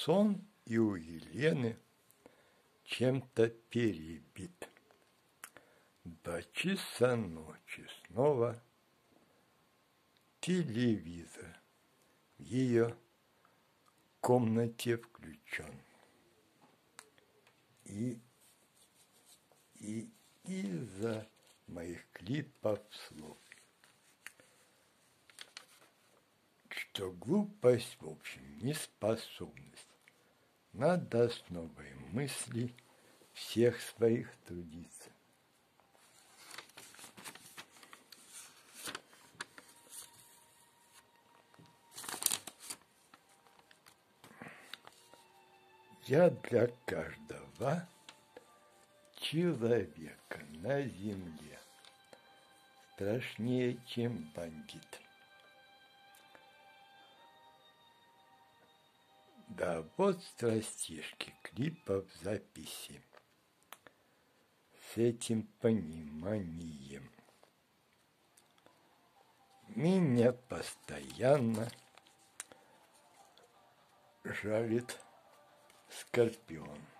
сон и у Елены чем-то перебит. 2 часа ночи снова телевизор в ее комнате включен. И из-за моих клипов слов, что глупость, в общем, неспособность. Надо с новой мысли всех своих трудиться. Я для каждого человека на земле страшнее, чем бандит. Да вот страстишки, клипов, записи с этим пониманием. Меня постоянно жалит скорпион.